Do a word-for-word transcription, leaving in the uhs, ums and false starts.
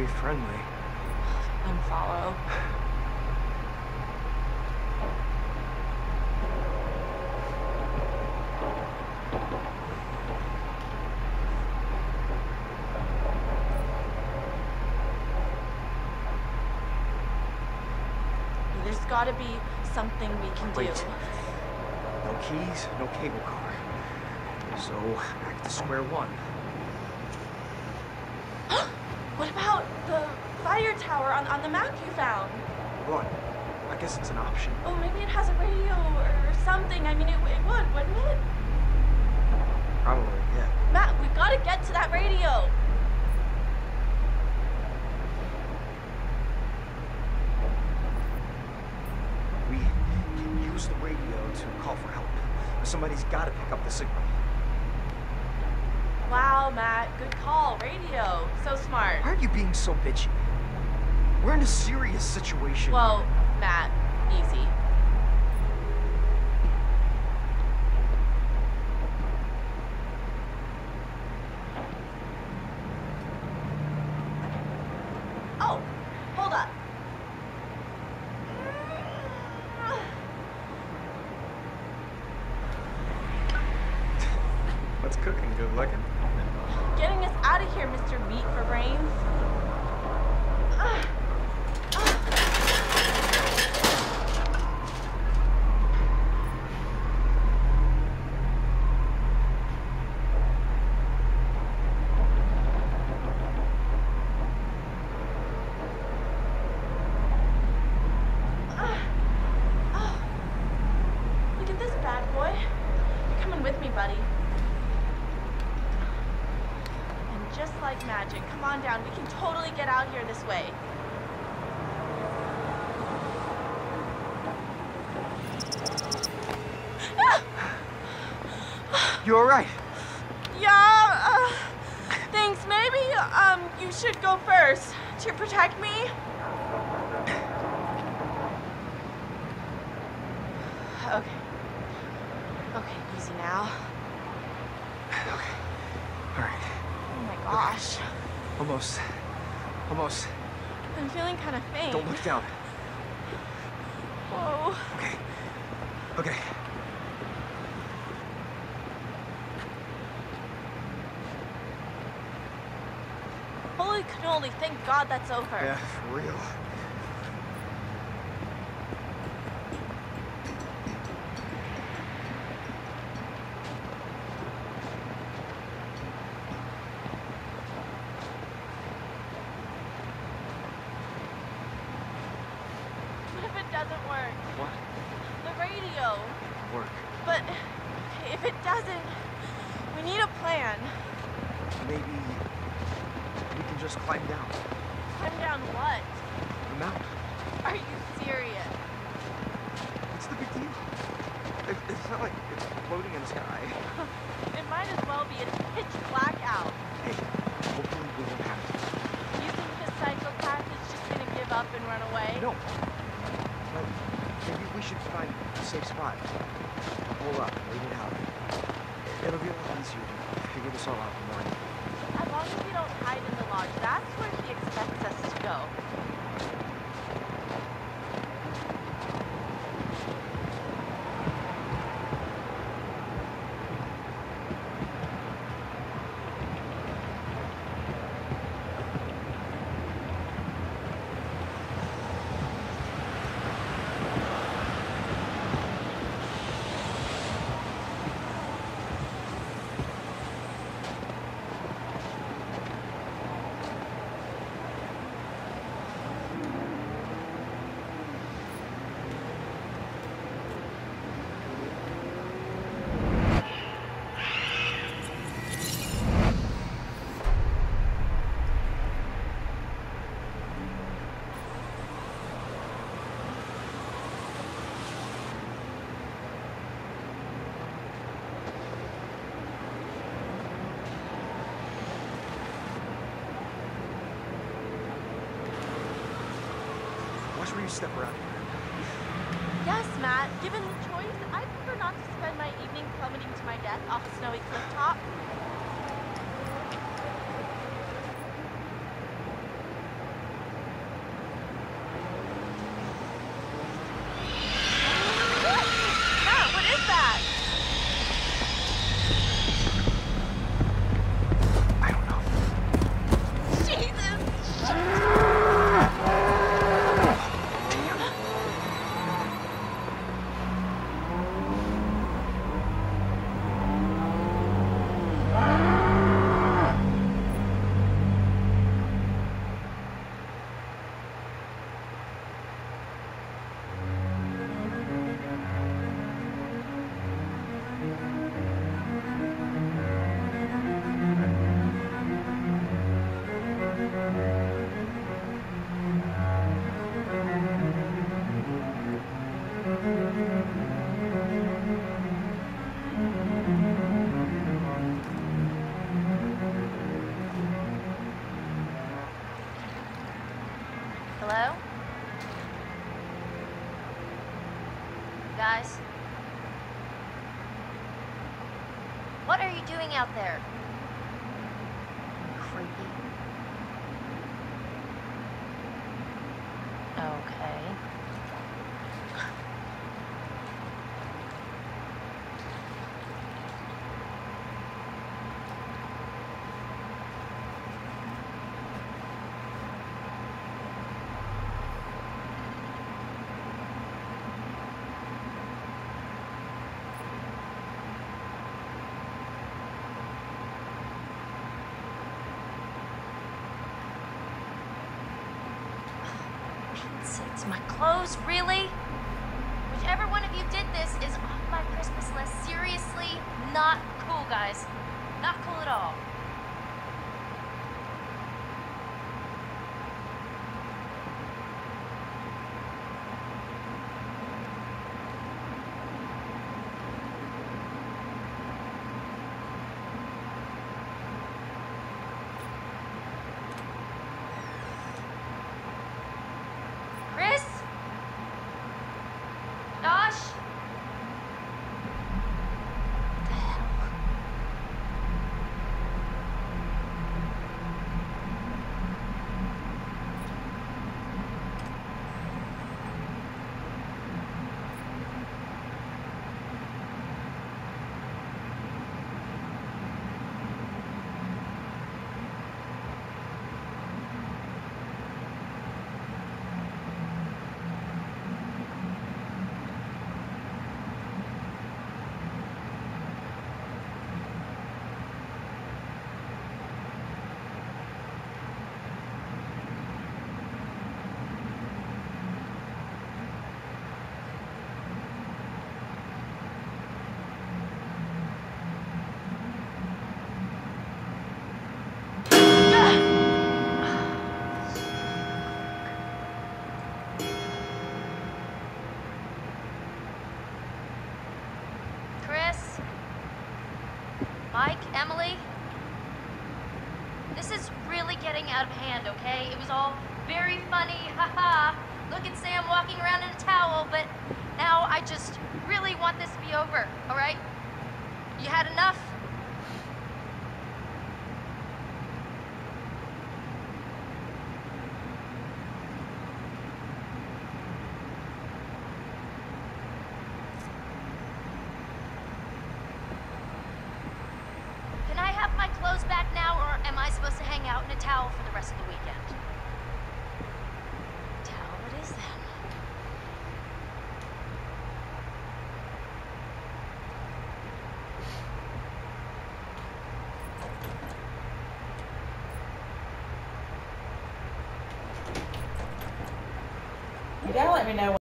very friendly. Unfollow. There's gotta be something we can Wait. do. No keys, no cable car. So, back to square one. What about the fire tower on, on the map you found? What? I guess it's an option. Oh, maybe it has a radio or something. I mean, it, it would, wouldn't it? Probably, yeah. Matt, we gotta get to that radio. We can use the radio to call for help. Somebody's gotta pick up the signal. Wow, Matt, good call. Radio. So smart. Why are you being so bitchy? We're in a serious situation. Well, Matt, easy. Oh, hold up. What's cooking? Good looking. Getting us out of here, Mister Meat for Brains. Ah. Look at this bad boy. You're coming with me, buddy. And just like magic, come on down. We can totally get out here this way. You alright? Yeah, uh, thanks. Maybe, um, you should go first to protect me. Okay. Okay, easy now. Okay. Alright. Oh my gosh. Almost. Almost. I'm feeling kind of faint. Don't look down. Whoa. Okay. Okay. Holy cannoli, thank God that's over. Yeah, for real. What if it doesn't work? What? The radio. Work. But if it doesn't, we need a plan. Maybe we can just climb down Climb down what? the mountain. Are you serious? What's the big deal? It, it's not like it's floating in the sky. It might as well be. It's pitch black out. Hey, hopefully we won't have to. You think this psychopath is just gonna give up and run away? No. But maybe we should find a safe spot. Hold up, wait it out. It'll be a lot easier to figure this all out in the morning. As long as we don't hide in the lodge, that's where he expects us to go. Watch where you step around here. Yes, Matt. Given the choice, I'd prefer not to spend my evening plummeting to my death off a snowy cliff top. are you doing out there? Creepy. Okay. It's my clothes, really? Whichever one of you did this is off my Christmas list. Seriously, not cool, guys. Not cool at all. Chris? Josh? What the hell? Chris? Mike? Emily? This is really getting out of hand, okay? It was all very funny, haha. Look at Sam walking around in a towel, but now I just really want this to be over, alright? You had enough? Can I have my clothes back now, or am I supposed to hang out in a towel for the rest of the weekend? Towel it is then. You gotta let me know